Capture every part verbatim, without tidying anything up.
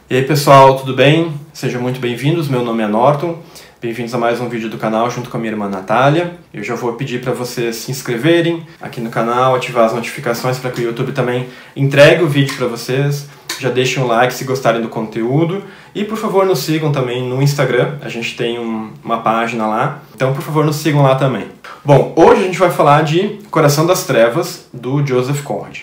E aí pessoal, tudo bem? Sejam muito bem-vindos, meu nome é Norton. Bem-vindos a mais um vídeo do canal junto com a minha irmã Natália. Eu já vou pedir para vocês se inscreverem aqui no canal, ativar as notificações para que o YouTube também entregue o vídeo para vocês. Já deixem um like se gostarem do conteúdo e por favor nos sigam também no Instagram, a gente tem um, uma página lá, então por favor nos sigam lá também. Bom, hoje a gente vai falar de Coração das Trevas, do Joseph Conrad.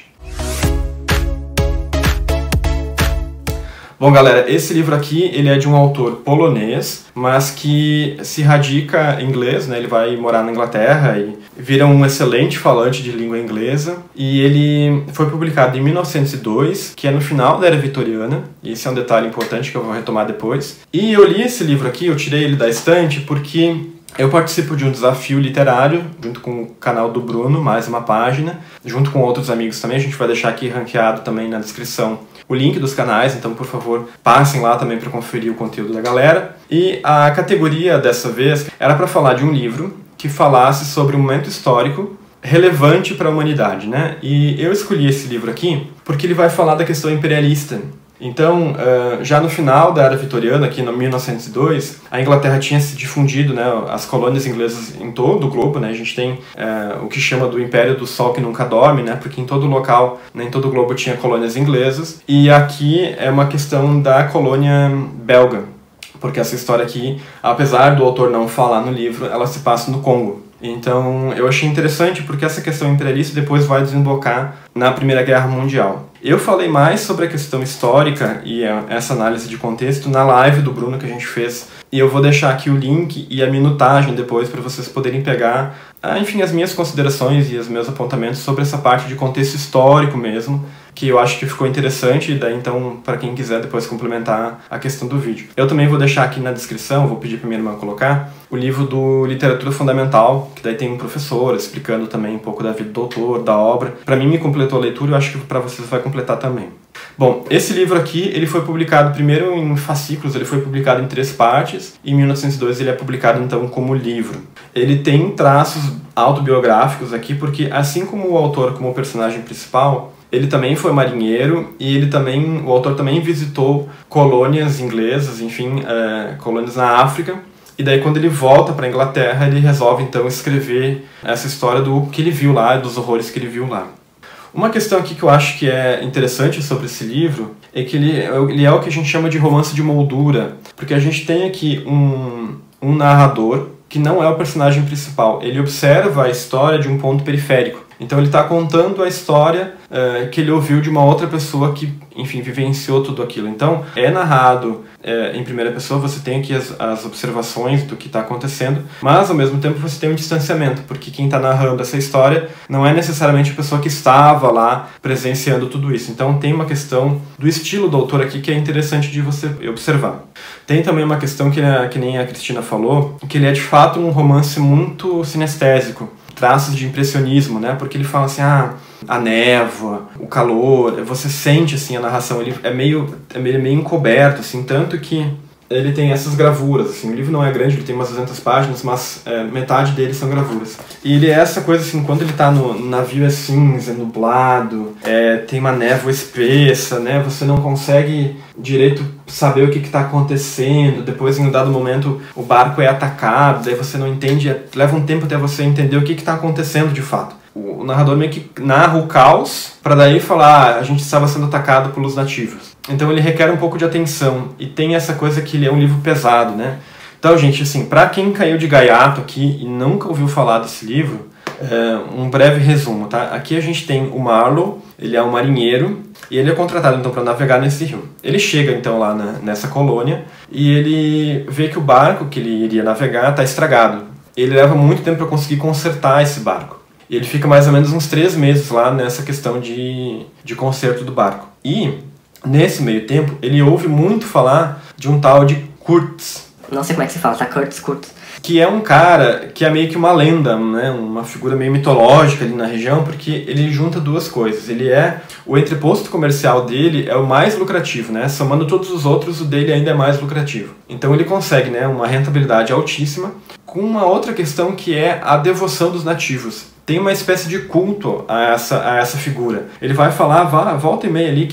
Bom galera, esse livro aqui ele é de um autor polonês, mas que se radica em inglês, né? Ele vai morar na Inglaterra e vira um excelente falante de língua inglesa. E ele foi publicado em mil novecentos e dois, que é no final da Era Vitoriana, e esse é um detalhe importante que eu vou retomar depois. E eu li esse livro aqui, eu tirei ele da estante porque eu participo de um desafio literário, junto com o canal do Bruno, mais uma página, junto com outros amigos também. A gente vai deixar aqui ranqueado também na descrição o link dos canais, então por favor passem lá também para conferir o conteúdo da galera. E a categoria dessa vez era para falar de um livro que falasse sobre um momento histórico relevante para a humanidade, né? E eu escolhi esse livro aqui porque ele vai falar da questão imperialista. Então, já no final da Era Vitoriana, aqui em mil novecentos e dois, a Inglaterra tinha se difundido, né, as colônias inglesas em todo o globo, né, a gente tem é, o que chama do Império do Sol que Nunca Dorme, né, porque em todo local, né, em todo o globo tinha colônias inglesas, e aqui é uma questão da colônia belga, porque essa história aqui, apesar do autor não falar no livro, ela se passa no Congo. Então eu achei interessante porque essa questão imperialista depois vai desembocar na Primeira Guerra Mundial. Eu falei mais sobre a questão histórica e essa análise de contexto na live do Bruno que a gente fez. E eu vou deixar aqui o link e a minutagem depois para vocês poderem pegar, enfim, as minhas considerações e os meus apontamentos sobre essa parte de contexto histórico mesmo, que eu acho que ficou interessante, e daí então, para quem quiser depois complementar a questão do vídeo. Eu também vou deixar aqui na descrição, vou pedir para minha irmã colocar, o livro do Literatura Fundamental, que daí tem um professor explicando também um pouco da vida do autor, da obra. Para mim me completou a leitura, eu acho que para vocês vai completar também. Bom, esse livro aqui, ele foi publicado primeiro em fascículos, ele foi publicado em três partes, e em mil novecentos e dois ele é publicado então como livro. Ele tem traços autobiográficos aqui, porque assim como o autor, como o personagem principal, ele também foi marinheiro e ele também, o autor também visitou colônias inglesas, enfim, é, colônias na África. E daí quando ele volta para a Inglaterra, ele resolve então escrever essa história do que ele viu lá, dos horrores que ele viu lá. Uma questão aqui que eu acho que é interessante sobre esse livro é que ele, ele é o que a gente chama de romance de moldura, porque a gente tem aqui um, um narrador que não é o personagem principal, ele observa a história de um ponto periférico. Então ele está contando a história uh, que ele ouviu de uma outra pessoa que, enfim, vivenciou tudo aquilo. Então é narrado uh, em primeira pessoa, você tem aqui as, as observações do que está acontecendo, mas ao mesmo tempo você tem um distanciamento, porque quem está narrando essa história não é necessariamente a pessoa que estava lá presenciando tudo isso. Então tem uma questão do estilo do autor aqui que é interessante de você observar. Tem também uma questão que, que nem a Cristina falou, que ele é de fato um romance muito sinestésico, traços de impressionismo, né? Porque ele fala assim, ah, a névoa, o calor, você sente assim a narração, ele é meio, é meio, meio encoberto, assim, tanto que ele tem essas gravuras, assim, o livro não é grande, ele tem umas duzentas páginas, mas é, metade dele são gravuras. E ele é essa coisa assim, quando ele tá no, no navio é cinza, é nublado, é, tem uma névoa espessa, né, você não consegue direito saber o que está acontecendo, depois em um dado momento o barco é atacado, daí você não entende, é, leva um tempo até você entender o que está acontecendo de fato. O narrador meio que narra o caos para daí falar, ah, a gente estava sendo atacado pelos nativos. Então ele requer um pouco de atenção e tem essa coisa que ele é um livro pesado, né? Então, gente, assim, para quem caiu de gaiato aqui e nunca ouviu falar desse livro, é, um breve resumo, tá? Aqui a gente tem o Marlowe, ele é um marinheiro e ele é contratado então para navegar nesse rio. Ele chega então lá na, nessa colônia e ele vê que o barco que ele iria navegar está estragado. Ele leva muito tempo para conseguir consertar esse barco. E ele fica mais ou menos uns três meses lá nessa questão de, de conserto do barco. E, nesse meio tempo, ele ouve muito falar de um tal de Kurtz. Não sei como é que se fala, tá? Kurtz, Kurtz. Que é um cara que é meio que uma lenda, né? Uma figura meio mitológica ali na região, porque ele junta duas coisas. Ele é... O entreposto comercial dele é o mais lucrativo, né? Somando todos os outros, o dele ainda é mais lucrativo. Então ele consegue, né, uma rentabilidade altíssima, com uma outra questão que é a devoção dos nativos. Tem uma espécie de culto a essa, a essa figura. Ele vai falar, vá, volta e meia ali, que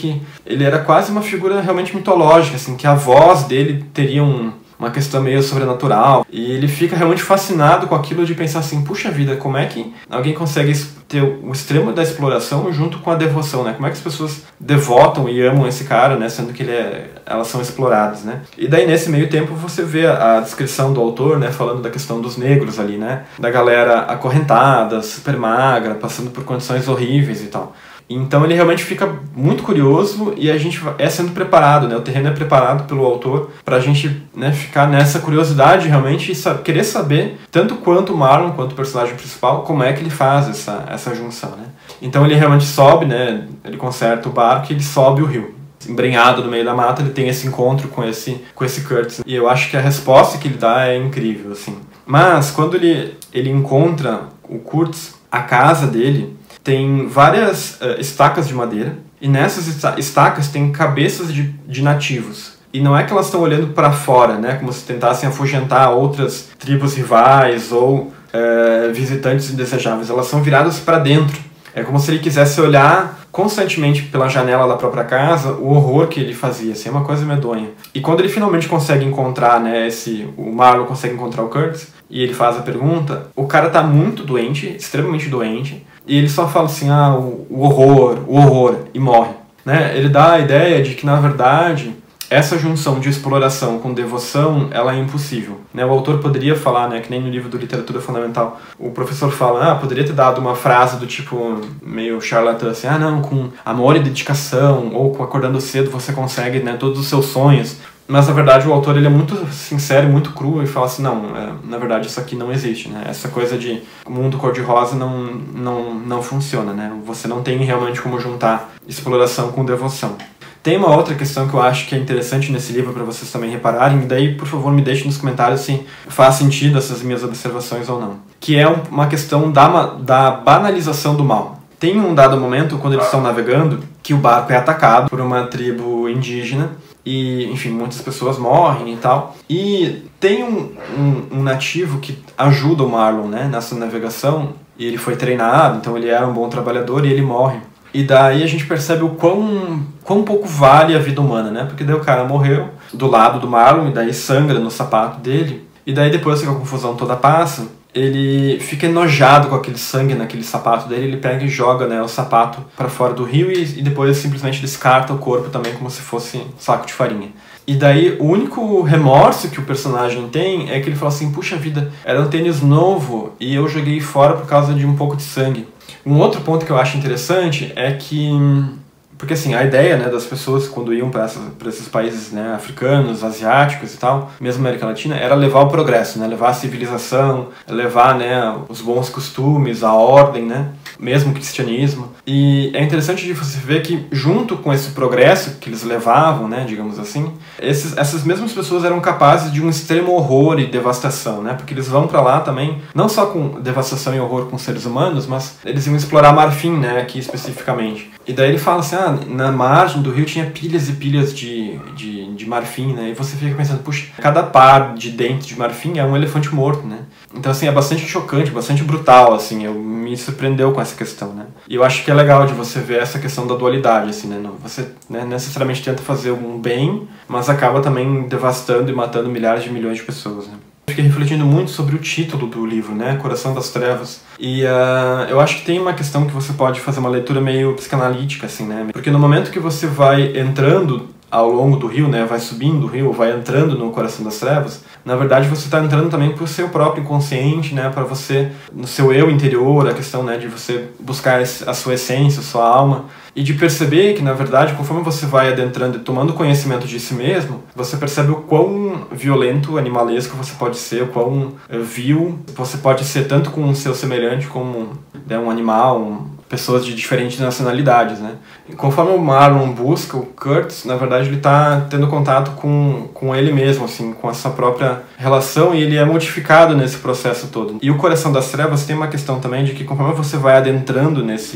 ele era quase uma figura realmente mitológica, assim, que a voz dele teria um, uma questão meio sobrenatural, e ele fica realmente fascinado com aquilo de pensar assim, puxa vida, como é que alguém consegue ter o extremo da exploração junto com a devoção, né? Como é que as pessoas devotam e amam esse cara, né? Sendo que ele é, elas são exploradas, né? E daí nesse meio tempo você vê a, a descrição do autor, né? Falando da questão dos negros ali, né? Da galera acorrentada, super magra, passando por condições horríveis e tal. Então ele realmente fica muito curioso e a gente é sendo preparado, né? O terreno é preparado pelo autor para a gente, né, ficar nessa curiosidade realmente e sa- querer saber, tanto quanto o Marlon, quanto o personagem principal, como é que ele faz essa, essa junção, né? Então ele realmente sobe, né? Ele conserta o barco e ele sobe o rio. Embrenhado no meio da mata, ele tem esse encontro com esse, com esse Kurtz. E eu acho que a resposta que ele dá é incrível, assim. Mas quando ele, ele encontra o Kurtz, a casa dele tem várias uh, estacas de madeira, e nessas estacas tem cabeças de, de nativos. E não é que elas estão olhando para fora, né, como se tentassem afugentar outras tribos rivais ou uh, visitantes indesejáveis. Elas são viradas para dentro. É como se ele quisesse olhar constantemente pela janela da própria casa o horror que ele fazia, assim, é uma coisa medonha. E quando ele finalmente consegue encontrar, né, esse, o Marlon consegue encontrar o Kurtz, e ele faz a pergunta, o cara tá muito doente, extremamente doente, e ele só fala assim, ah, o, o horror, o horror, e morre. Né? Ele dá a ideia de que, na verdade, essa junção de exploração com devoção, ela é impossível. Né? O autor poderia falar, né, que nem no livro do Literatura Fundamental, o professor fala, ah, poderia ter dado uma frase do tipo, meio charlatã, assim, ah, não, com amor e dedicação, ou com acordando cedo você consegue, né, todos os seus sonhos. Mas, na verdade, o autor ele é muito sincero, muito cru e fala assim, não, é, na verdade isso aqui não existe, né? Essa coisa de mundo cor-de-rosa não, não, não funciona, né? Você não tem realmente como juntar exploração com devoção. Tem uma outra questão que eu acho que é interessante nesse livro para vocês também repararem, e daí, por favor, me deixem nos comentários se faz sentido essas minhas observações ou não. Que é uma questão da, da banalização do mal. Tem um dado momento, quando eles estão navegando, que o barco é atacado por uma tribo indígena, e, enfim, muitas pessoas morrem e tal. E tem um, um, um nativo que ajuda o Marlon, né, nessa navegação, e ele foi treinado, então ele era um bom trabalhador, e ele morre. E daí a gente percebe o quão, quão pouco vale a vida humana, né? Porque daí o cara morreu do lado do Marlon, e daí sangra no sapato dele, e daí depois que a confusão toda passa, ele fica enojado com aquele sangue naquele sapato dele, ele pega e joga, né, o sapato para fora do rio e, e depois simplesmente descarta o corpo também como se fosse um saco de farinha. E daí o único remorso que o personagem tem é que ele fala assim, puxa vida, era um tênis novo e eu joguei fora por causa de um pouco de sangue. Um outro ponto que eu acho interessante é que, porque assim, a ideia, né, das pessoas quando iam para esses países, né, africanos, asiáticos e tal, mesmo América Latina, era levar o progresso, né, levar a civilização, levar, né, os bons costumes, a ordem, né, mesmo o cristianismo. E é interessante de você ver que junto com esse progresso que eles levavam, né, digamos assim, esses, essas mesmas pessoas eram capazes de um extremo horror e devastação, né, porque eles vão para lá também, não só com devastação e horror com seres humanos, mas eles iam explorar marfim, né, aqui especificamente. E daí ele fala assim, ah, na margem do rio tinha pilhas e pilhas de, de, de marfim, né? E você fica pensando, puxa, cada par de dentes de marfim é um elefante morto, né? Então, assim, é bastante chocante, bastante brutal, assim, eu, me surpreendeu com essa questão, né? E eu acho que é legal de você ver essa questão da dualidade, assim, né? Você, né, necessariamente tenta fazer um bem, mas acaba também devastando e matando milhares de milhões de pessoas, né? Fiquei refletindo muito sobre o título do livro, né, Coração das Trevas, e uh, eu acho que tem uma questão que você pode fazer uma leitura meio psicanalítica, assim, né, porque no momento que você vai entrando ao longo do rio, né, vai subindo o rio, vai entrando no Coração das Trevas, na verdade você está entrando também para o seu próprio inconsciente, né, para você, no seu eu interior, a questão, né, de você buscar a sua essência, a sua alma, e de perceber que, na verdade, conforme você vai adentrando e tomando conhecimento de si mesmo, você percebe o quão violento, animalesco você pode ser, o quão vil você pode ser tanto com o seu semelhante como, né, um animal, um, pessoas de diferentes nacionalidades, né? E conforme o Marlon busca o Kurtz, na verdade ele está tendo contato com, com ele mesmo, assim, com essa própria relação, e ele é modificado nesse processo todo. E o Coração das Trevas tem uma questão também de que conforme você vai adentrando nesse,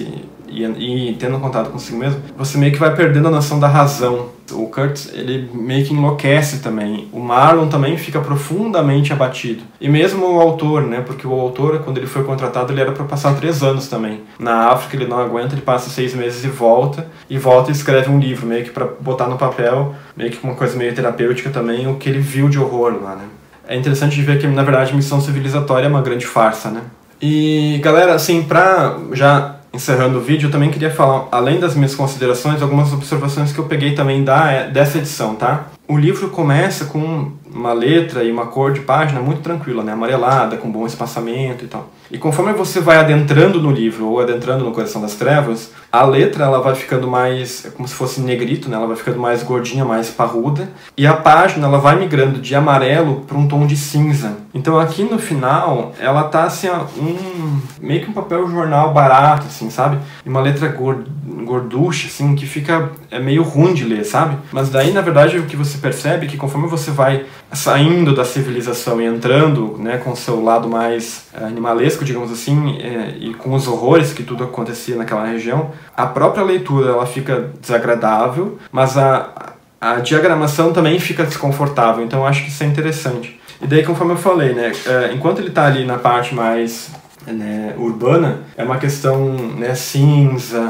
e, e tendo contato consigo mesmo, você meio que vai perdendo a noção da razão. O Kurtz, ele meio que enlouquece também. O Marlon também fica profundamente abatido. E mesmo o autor, né? Porque o autor, quando ele foi contratado, ele era para passar três anos também. Na África ele não aguenta, ele passa seis meses e volta. E volta e escreve um livro, meio que para botar no papel, meio que uma coisa meio terapêutica também, o que ele viu de horror lá, né? É interessante de ver que, na verdade, Missão Civilizatória é uma grande farsa, né? E, galera, assim, pra já... encerrando o vídeo, eu também queria falar, além das minhas considerações, algumas observações que eu peguei também da, dessa edição, tá? O livro começa com uma letra e uma cor de página muito tranquila, né? Amarelada, com bom espaçamento e tal. E conforme você vai adentrando no livro, ou adentrando no Coração das Trevas, a letra ela vai ficando mais, como se fosse negrito, né? Ela vai ficando mais gordinha, mais parruda. E a página ela vai migrando de amarelo para um tom de cinza. Então aqui no final, ela tá assim, ó, um, meio que um papel jornal barato, assim, sabe? E uma letra gorducha, assim, que fica é meio ruim de ler, sabe? Mas daí, na verdade, o que você percebe é que conforme você vai saindo da civilização e entrando, né, com o seu lado mais é, animalesco, digamos assim, é, e com os horrores que tudo acontecia naquela região, a própria leitura ela fica desagradável, mas a, a diagramação também fica desconfortável, então eu acho que isso é interessante. E daí, conforme eu falei, né, é, enquanto ele está ali na parte mais né, urbana, é uma questão né, cinza,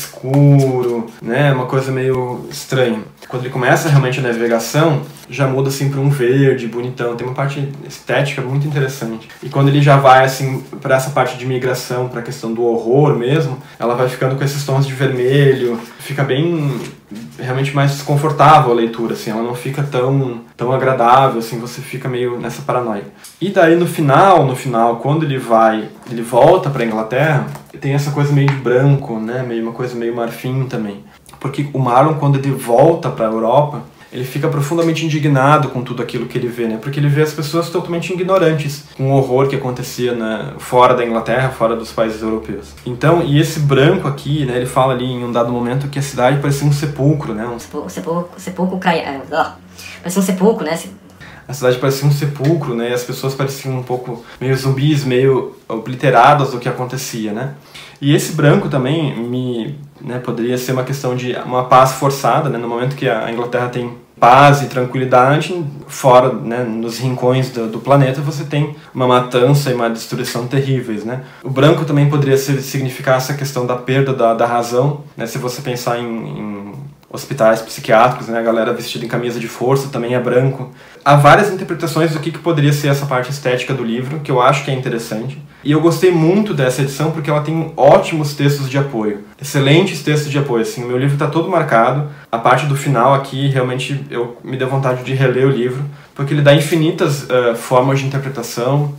escuro, né, uma coisa meio estranha. Quando ele começa realmente a navegação, já muda assim para um verde bonitão, tem uma parte estética muito interessante. E quando ele já vai assim para essa parte de migração, para a questão do horror mesmo, ela vai ficando com esses tons de vermelho, fica bem realmente mais desconfortável a leitura, assim, ela não fica tão tão agradável, assim, você fica meio nessa paranoia. E daí no final, no final, quando ele vai, ele volta para a Inglaterra, tem essa coisa meio de branco, né, meio uma coisa meio marfim também. Porque o Marlon, quando ele volta para a Europa, ele fica profundamente indignado com tudo aquilo que ele vê, né? Porque ele vê as pessoas totalmente ignorantes com o horror que acontecia né, fora da Inglaterra, fora dos países europeus. Então, e esse branco aqui, né? Ele fala ali em um dado momento que a cidade parecia um sepulcro, né? Um sepulcro, sepulcro, sepulcro cai... Uh, parecia um sepulcro, né? A cidade parecia um sepulcro, né? E as pessoas pareciam um pouco meio zumbis, meio obliteradas do que acontecia, né? E esse branco também me, né, poderia ser uma questão de uma paz forçada, né? No momento que a Inglaterra tem paz e tranquilidade, fora, né, nos rincões do, do planeta, você tem uma matança e uma destruição terríveis, né? O branco também poderia ser, significar essa questão da perda da, da razão, né? Se você pensar em, em hospitais psiquiátricos, né? A galera vestida em camisa de força também é branco. Há várias interpretações do que, que poderia ser essa parte estética do livro, que eu acho que é interessante. E eu gostei muito dessa edição porque ela tem ótimos textos de apoio. Excelentes textos de apoio. Assim, o meu livro está todo marcado. A parte do final aqui, realmente, eu me deu vontade de reler o livro, porque ele dá infinitas uh, formas de interpretação.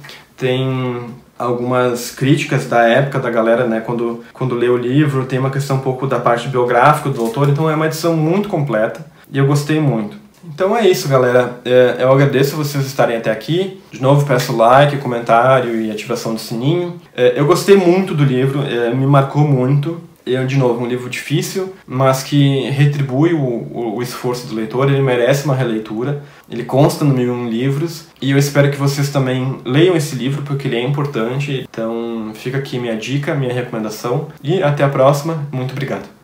Tem algumas críticas da época da galera, né, quando, quando lê o livro. Tem uma questão um pouco da parte biográfica do autor. Então é uma edição muito completa e eu gostei muito. Então é isso, galera. Eu agradeço vocês estarem até aqui. De novo, peço like, comentário e ativação do sininho. Eu gostei muito do livro, me marcou muito. É, de novo, um livro difícil, mas que retribui o, o, o esforço do leitor. Ele merece uma releitura. Ele consta no Mil e Um Livros. E eu espero que vocês também leiam esse livro, porque ele é importante. Então fica aqui minha dica, minha recomendação. E até a próxima. Muito obrigado.